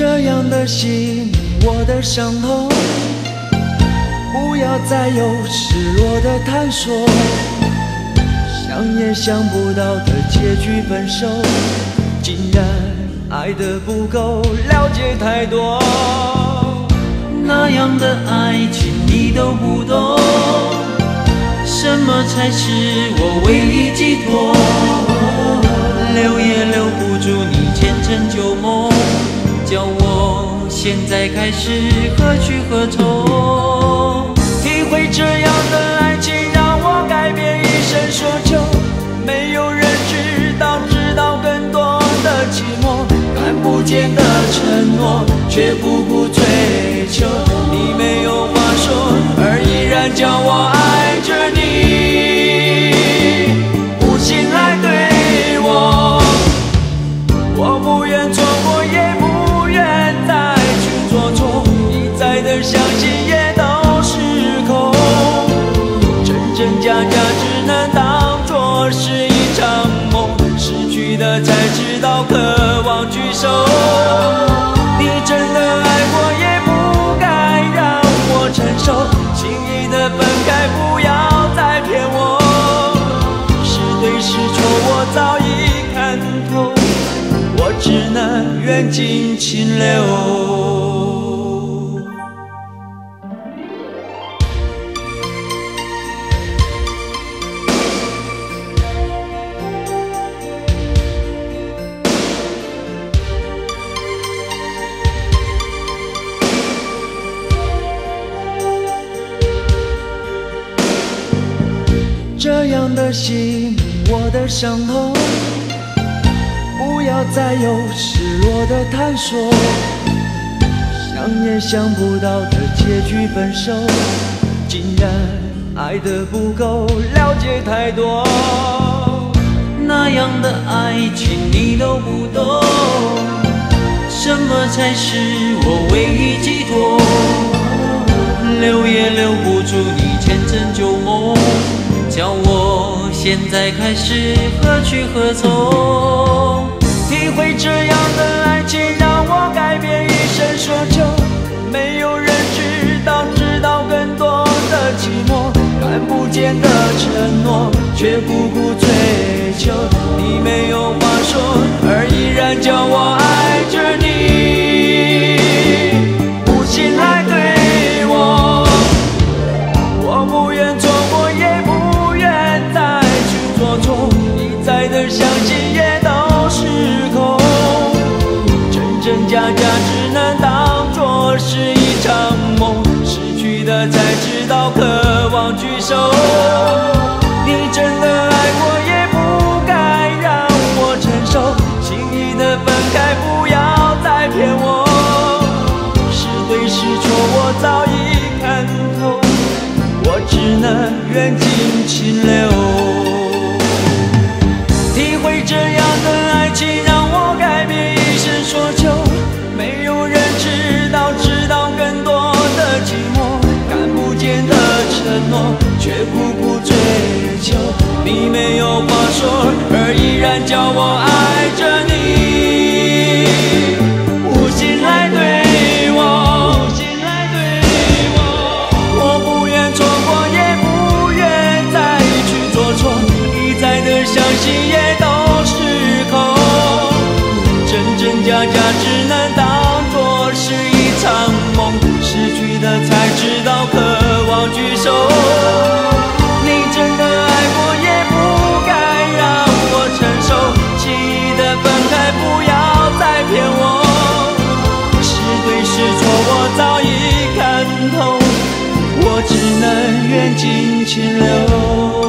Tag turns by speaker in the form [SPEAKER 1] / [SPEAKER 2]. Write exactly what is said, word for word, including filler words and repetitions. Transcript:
[SPEAKER 1] 这样的心，我的伤痛，不要再有失落的探索，想也想不到的结局分手，竟然爱得不够，了解太多。
[SPEAKER 2] 那样的爱情你都不懂，什么才是我唯一寄托？留也留不住你前尘旧梦，叫我现在开始何去何从？
[SPEAKER 1] 体会这样的爱情让我改变一生所求，没有人知道，知道更多的寂寞，看不见的承诺，却不顾追求。你没有话说，而依然叫我爱着你，无心来对我，我不愿错过，也不愿再去做错，一再的相信也都是空，真真假假只能当作是一场梦，失去的才知道渴望举手。你真的爱我，也不该让我承受，轻易的分开，不要再骗我，是对是错我早已看透，我只能缘尽情流。这样的心，我的伤痛，不要再有失落的探索，想也想不到的结局分手，竟然爱得不够，了解太多。
[SPEAKER 2] 那样的爱情你都不懂，什么才是我唯一寄托？留也留不住你前尘旧梦，叫我现在开始何去何从？
[SPEAKER 1] 体会这样的爱情让我改变一生所求，没有人知道，知道更多的寂寞，看不见的承诺，却不顾追求。你没有话说，而依然叫我爱着你，无心来对我，我不愿错过，也不愿再去做错，一再的相信也都是空，真真假假只能当作是一场梦，失去的才知道渴望举手。你真的爱我，也不该让我承受，轻易的分开，不要再骗我，是对是错我早已看透，我只能缘尽情流。体会这样的爱情让我改变一生所求，没有人知道，知道更多的寂寞，看不见的承诺，却不顾追求。你没有话说，而依然叫我爱着你，无心来对我，无心来对我，我不愿错过，也不愿再去做错，一再的相信也都是空，真真假假只能当作是一场梦，失去的才知道渴望举手。你真的爱我，也不该让我承受，轻易的分开，不要再骗我，是对是错我早已看透，我只能缘尽情流。